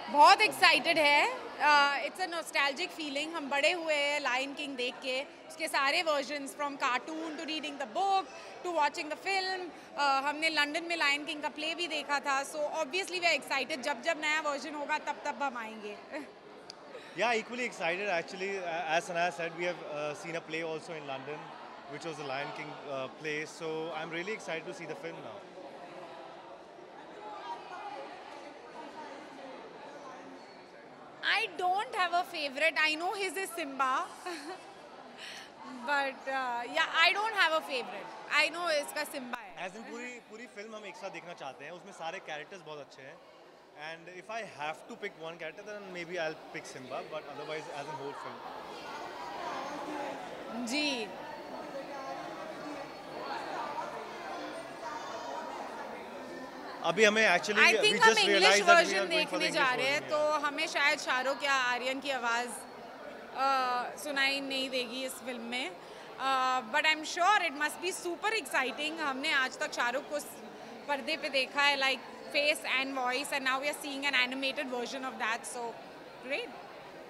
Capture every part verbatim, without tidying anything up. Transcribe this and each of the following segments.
बहुत एक्साइटेड है। It's a nostalgic feeling. हम बड़े हुए हैं लायन किंग देख के, उसके सारे versions, from cartoon to reading the book to watching the film. हमने लंदन में लायन किंग का प्ले भी देखा था, so obviously we are excited. जब जब नया वर्जन होगा तब तब हम आएंगे। Yeah, equally excited actually. Uh, As Sanaya said, we have uh, seen a play also in London, which was the Lion King uh, play. So I'm really excited to see the film now. I don't have a favorite. I know his is Simba. But uh, yeah, I don't have a favorite. I know इसका Simba है. As in पूरी पूरी film हम एक साथ देखना चाहते हैं. उसमें सारे characters बहुत अच्छे हैं. And if I have to pick one character, then maybe I'll pick Simba. But otherwise, as a whole film. जी. अभी हमें actually I we think हम just English realized that we are version going for देखने the जा English रहे हैं, version, तो yeah. हमें शायद शाहरुख या आर्यन की आवाज़ uh, सुनाई नहीं देगी इस फिल्म में. But I am sure it must be super exciting. हमने आज तक शाहरुख को पर्दे पे देखा है, like face and voice, and now we are seeing an animated version of that. So great.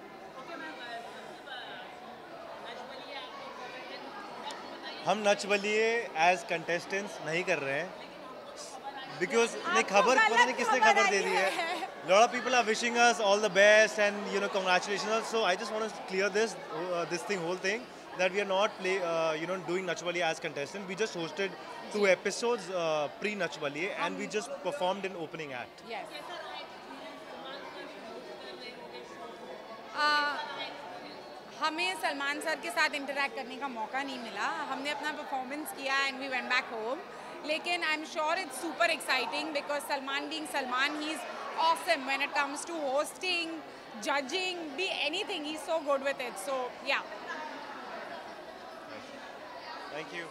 हम नच बलिए एज कंटेस्टेंट्स नहीं कर रहे हैं बिकॉज नहीं आपको खबर गलत पता नहीं किसने खबर खबर आई दे दी है. है. lot of people are wishing us all the best and you know congratulations. So I just want to clear this uh, this thing whole thing that we are not play uh, you know doing Nach Baliye as contestant. We just hosted two episodes uh, pre Nach Baliye and we just performed in opening act. Yes. uh, हमें Salman sir के साथ interact करने का मौका नहीं मिला. हमने अपना परफॉर्मेंस किया and we went back home. लेकिन I am sure it's super exciting because Salman being Salman, he is awesome when it comes to hosting, judging, be anything. He's so good with it. So yeah. Thank you.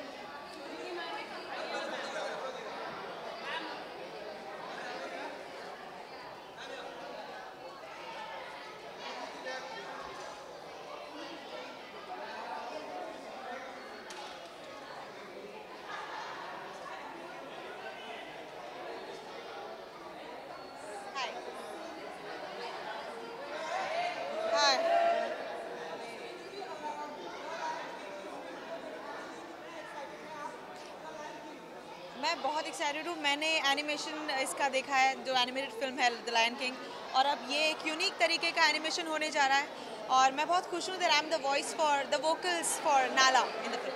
मैं बहुत एक्साइटेड हूँ. मैंने animation इसका देखा है, जो एनिमेटेड फिल्म है द लायन किंग, और अब ये एक यूनिक तरीके का एनिमेशन होने जा रहा है और मैं बहुत खुश हूँ that I am the voice for the vocals for Nala in the film.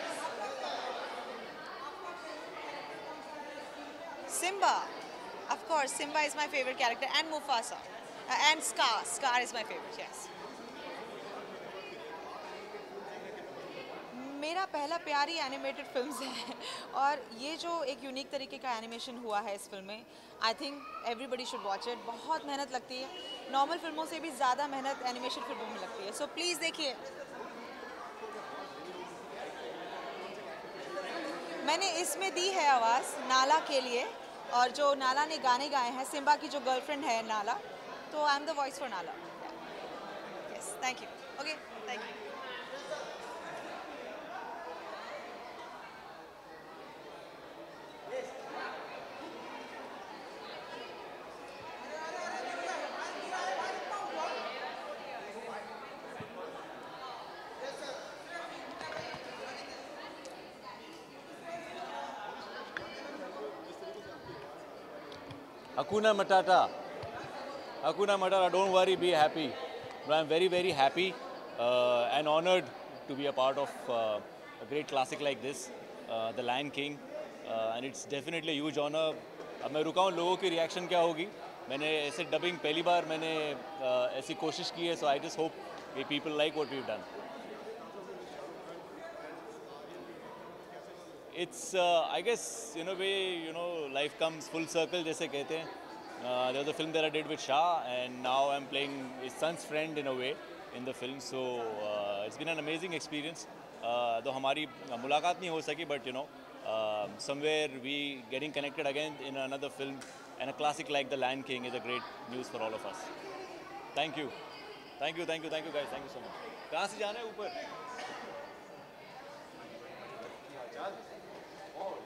Simba, of course, Simba is my favorite character, and Mufasa, uh, and Scar. Scar is my favorite. Yes. मेरा पहला प्यार ही animated films है और ये जो एक unique तरीके का एनिमेशन हुआ है इस फिल्म में, I think everybody should watch it. बहुत मेहनत लगती है, नॉर्मल फिल्मों से भी ज़्यादा मेहनत एनिमेशन फिल्मों में लगती है. सो प्लीज़ देखिए. मैंने इसमें दी है आवाज़ नाला के लिए, और जो नाला ने गाने गाए हैं, सिम्बा की जो गर्लफ्रेंड है नाला, तो I am the voice for Nala. Yes, thank you. Okay, thank you. Hakuna Matata. Hakuna Matata, don't worry, be happy. But I'm very, very happy uh, and honored to be a part of uh, a great classic like this, uh, The Lion King. Uh, and it's definitely a huge honor. अब मैं रुका हूँ लोगों की reaction क्या होगी. मैंने ऐसे डबिंग पहली बार मैंने uh, ऐसी कोशिश की है, so I just hope people like what we've done. It's, uh, I guess, in a way, you know, life comes full circle, जैसे कहते हैं. Uh, there was a film that I did with Shah, and now I'm playing his son's friend in a way in the film. So uh, it's been an amazing experience. Uh, though हमारी मुलाकात नहीं हो सकी, but you know, uh, somewhere we getting connected again in another film, and a classic like The Lion King is a great news for all of us. Thank you, thank you, thank you, thank you guys, thank you so much. कहाँ से जाना है ऊपर?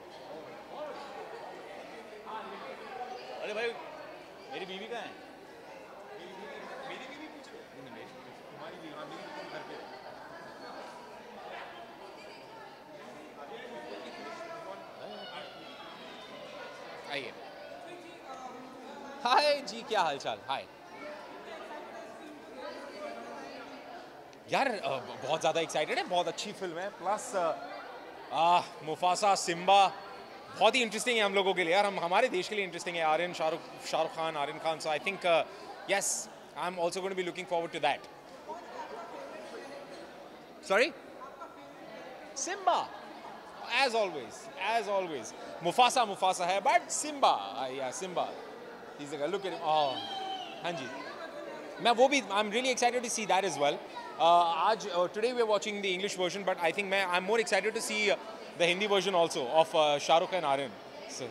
अरे भाई मेरी बीवी कहाँ है? आइए। हाय जी, क्या हालचाल? हाय यार, अ, बहुत ज़्यादा एक्साइटेड है, बहुत अच्छी फिल्म है। प्लस मुफासा, सिम्बा बहुत ही इंटरेस्टिंग है हम लोगों के लिए यार, हम हमारे देश के लिए इंटरेस्टिंग है। Aryan, Shahrukh Shahrukh Khan, Aryan Khan, so I think yes, I am also going to be looking forward to that. Sorry, Simba as always, as always. Mufasa, Mufasa है, but Simba, uh, yeah, Simba. He's like, look at him. Oh, हाँ जी. मैं वो भी, I'm really excited to see that as well. Uh, आज, uh, today we're watching the English version, but I think मैं, I'm more excited to see uh, the Hindi version also of uh, Shah Rukh and Aryan. So,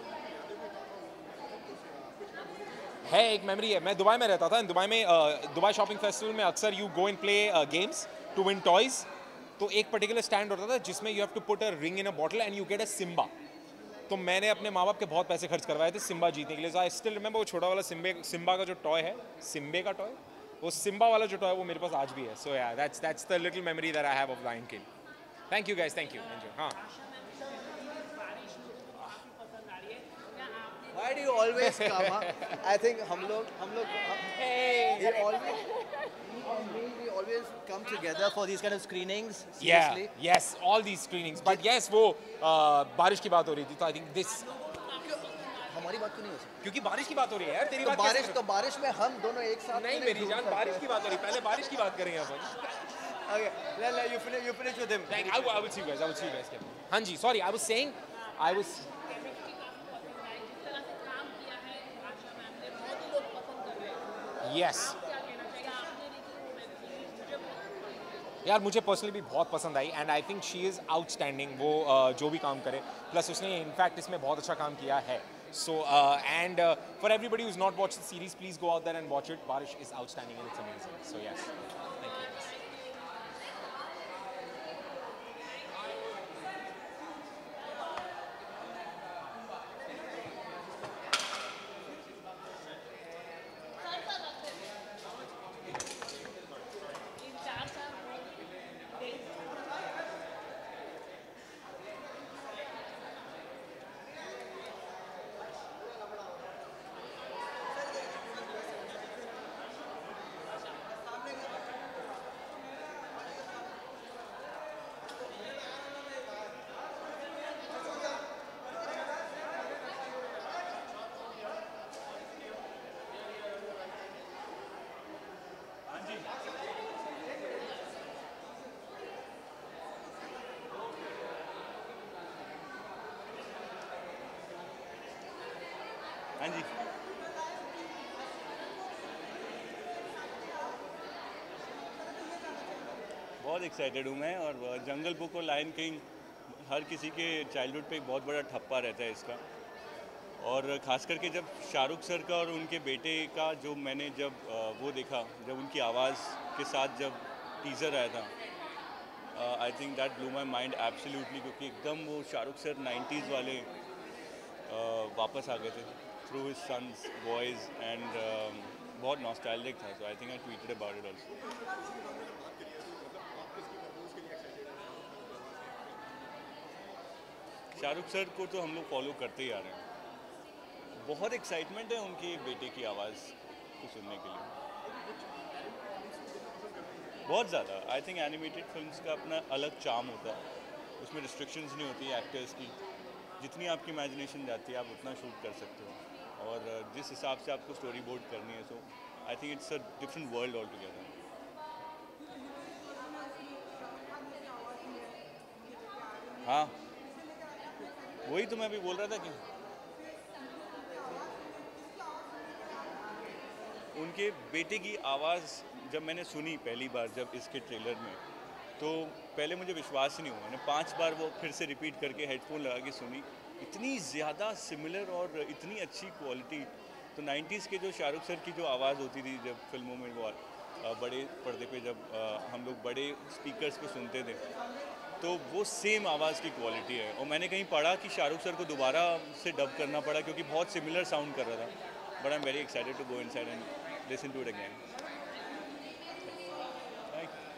है एक memory है। मैं Dubai में रहता था, Dubai में दुबई शॉपिंग फेस्टिवल में अक्सर you go and play games to win toys. तो एक पर्टिकुलर स्टैंड होता था जिसमें you have to put a ring in a bottle and you get a Simba. तो मैंने अपने माँ बाप के बहुत पैसे खर्च करवाए थे सिम्बा जीतने के लिए। आई स्टिल रिमेंबर वो छोटा वाला सिम्बे सिम्बा का जो टॉय है, सिम्बे का टॉय, वो सिम्बा वाला जो टॉय वो मेरे पास आज भी है। So yeah that's that's the little memory that I have of Lion King. Thank you guys, thank you, enjoy. हाँ, Why do you always come? Huh? I think हम लोग हम लोग we always we always come together for these kind of screenings. Seriously. Yeah, yes, all these screenings. But yes, वो uh, बारिश की बात हो रही थी, तो I think this हमारी बात क्यों नहीं हो सकती? क्योंकि बारिश की बात हो रही है यार, तेरी तो बात बारिश कैसे तो बारिश में हम दोनों एक साथ नहीं मेरी जान, बारिश की बात हो रही है, पहले बारिश की बात करेंगे अपन। Okay, let, let you finish you finish with him. Thank, I, will- I will see you guys. I will see you guys. हाँ जी, sorry, I was saying, I was. Yes. यार मुझे पर्सनली भी बहुत पसंद आई and I think she is outstanding. वो uh, जो भी काम करे, प्लस उसने इनफैक्ट इसमें बहुत अच्छा काम किया है। So and for everybody who is not watch the series, please go out there and watch it. Baarish is outstanding and it's amazing. So yes, thank you. हाँ जी, बहुत एक्साइटेड हूँ मैं। और जंगल बुक और लायन किंग हर किसी के चाइल्डहुड पे एक बहुत बड़ा ठप्पा रहता है इसका। और ख़ास करके जब शाहरुख सर का और उनके बेटे का जो मैंने जब वो देखा, जब उनकी आवाज़ के साथ जब टीज़र आया था, I think that blew my mind absolutely, क्योंकि एकदम वो शाहरुख सर नाइन्टीज़ वाले uh, वापस आ गए थे through his son's voice and बहुत नॉस्टैल्जिक था। So I think I tweeted about it also. Shahrukh sir को तो हम लोग फॉलो करते ही आ रहे हैं। बहुत एक्साइटमेंट है उनकी एक बेटे की आवाज़ को सुनने के लिए, बहुत ज़्यादा। आई थिंक एनिमेटेड फिल्म्स का अपना अलग चार्म होता है, उसमें रिस्ट्रिक्शंस नहीं होती एक्टर्स की। जितनी आपकी इमेजिनेशन जाती है आप उतना शूट कर सकते हो, और जिस हिसाब से आपको स्टोरी बोर्ड करनी है। So I think it's a different world all together. हाँ, वही तो मैं अभी बोल रहा था कि उनके बेटे की आवाज़ जब मैंने सुनी पहली बार, जब इसके ट्रेलर में, तो पहले मुझे विश्वास ही नहीं हुआ। मैंने पांच बार वो फिर से रिपीट करके हेडफोन लगा के सुनी। इतनी ज़्यादा सिमिलर और इतनी अच्छी क्वालिटी। तो नाइन्टीज़ के जो शाहरुख सर की जो आवाज़ होती थी जब फिल्मों में, वो बड़े पर्दे पे जब हम लोग बड़े स्पीकर्स पे सुनते थे, तो वो सेम आवाज़ की क्वालिटी है। और मैंने कहीं पढ़ा कि शाहरुख सर को दोबारा से डब करना पड़ा क्योंकि बहुत सिमिलर साउंड कर रहा था। But I am very excited to go inside and listen to it again. Thank you.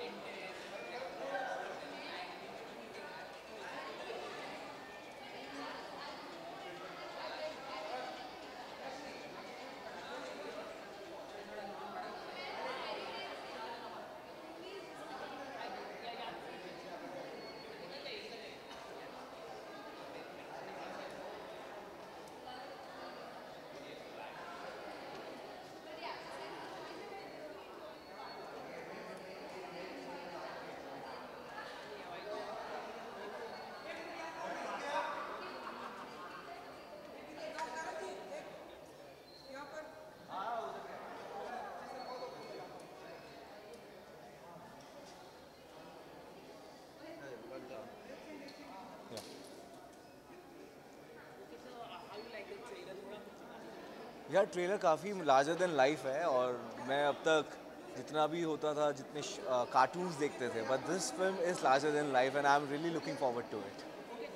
यार ट्रेलर काफ़ी लार्जर देन लाइफ है और मैं अब तक जितना भी होता था जितने कार्टून्स देखते थे but this film is larger than life and I am really looking forward to it.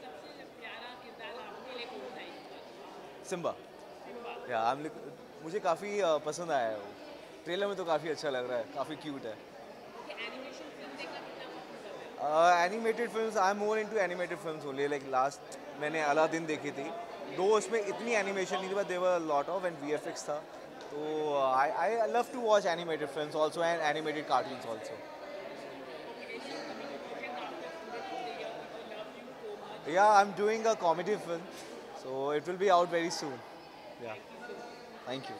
Simba yeah I M मुझे काफ़ी पसंद आया है वो. ट्रेलर में तो काफ़ी अच्छा लग रहा है, काफ़ी क्यूट है. Animated films I am more into animated films only. Like last मैंने अलादीन देखी थी, दो उसमें इतनी एनिमेशन नहीं थी but there were lot of and VFX था. तो I I love to watch animated films also and animated cartoons also. Yeah I am doing a comedy film so it will be out very soon. Yeah thank you.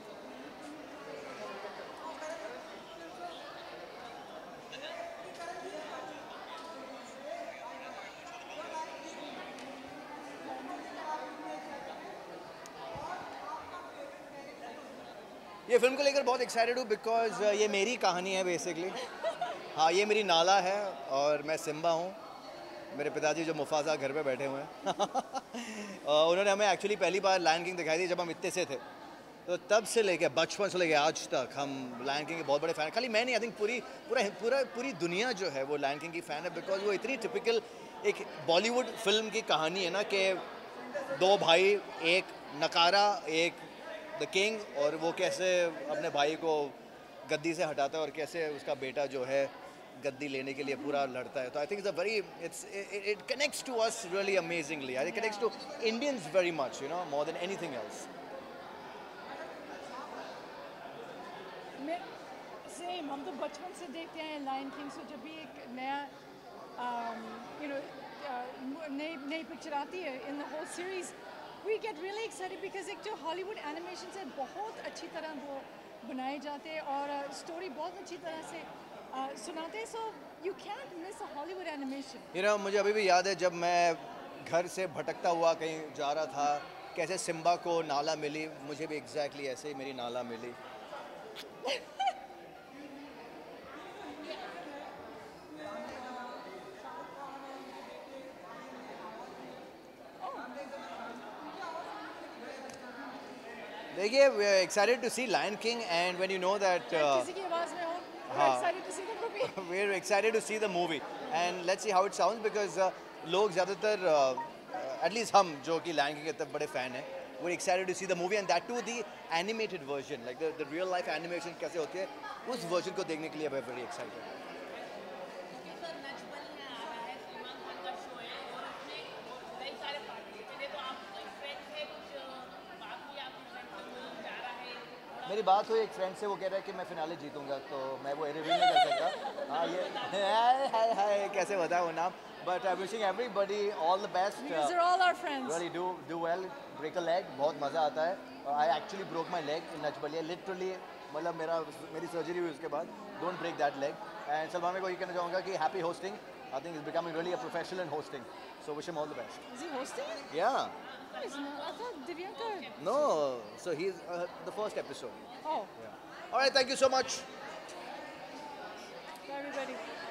ये film को लेकर बहुत एक्साइटेड हूँ because ये मेरी कहानी है बेसिकली. हाँ, ये मेरी नाला है और मैं सिम्बा हूँ. मेरे पिताजी जो मुफाजा घर पे बैठे हुए हैं उन्होंने हमें एक्चुअली पहली बार लायन किंग दिखाई थी जब हम इतने से थे. तो तब से लेके बचपन से लेके आज तक हम लायन किंग के बहुत बड़े फ़ैन हैं. खाली मैं नहीं, आई थिंक पूरी पूरा पूरा पूरी दुनिया जो है वो लायन किंग की फ़ैन है बिकॉज वो इतनी टिपिकल एक बॉलीवुड फिल्म की कहानी है ना कि दो भाई, एक नकारा, एक द किंग, और वो कैसे अपने भाई को गद्दी से हटाता है और कैसे उसका बेटा जो है गद्दी लेने के लिए पूरा लड़ता है. तो I think it's a very it's it connects to us really amazingly. I think connects to Indians very much, you know, more than anything else. Same, हम तो बचपन से देखते हैं लायन किंग. सो जब भी एक नया यू नो नई नई पिक्चर आती है in the whole series we get really excited because एक जो हॉलीवुड एनिमेशन है बहुत अच्छी तरह वो बनाए जाते हैं और स्टोरी बहुत अच्छी तरह से uh, सुनाते हैं. So you can't miss a Hollywood animation. You know, मुझे अभी भी याद है जब मैं घर से भटकता हुआ कहीं जा रहा था, कैसे सिम्बा को नाला मिली, मुझे भी एग्जैक्टली exactly ऐसे ही मेरी नाला मिली. देखिए, we are excited to see Lion King and when you know that uh, किसी की आवाज़ में हो, we're excited to see the movie. we're excited to see the movie and let's see how it sounds because uh, लोग ज़्यादातर uh, at least हम जो कि Lion King के इतने बड़े फ़ैन हैं, we're excited to see the movie and that too the animated version, like the, the real life animation कैसे होती है, उस version को देखने के लिए we're very excited. मेरी बात हुई एक फ्रेंड से, वो कह रहा है कि मैं फिनाले जीतूंगा, तो मैं वो रिवील नहीं कर सकता. हाँ, ये हाय हाय हाय कैसे बताया वो नाम. But I wishing everybody all the best. These are all our friends. Really do do well. Break a leg, बहुत मज़ा आता है. I actually broke my leg in Nach Baliye literally. मतलब मेरा मेरी सर्जरी हुई उसके बाद. Don't break that leg. And Salman में को ये कहना चाहूँगा कि happy hosting. I think is becoming really a professional in hosting. So wish him all the best. Is he hosting? Yeah. No, he's not. I thought Divyanka. No. So he's uh, the first episode. Oh. Yeah. All right. Thank you so much. Bye, everybody.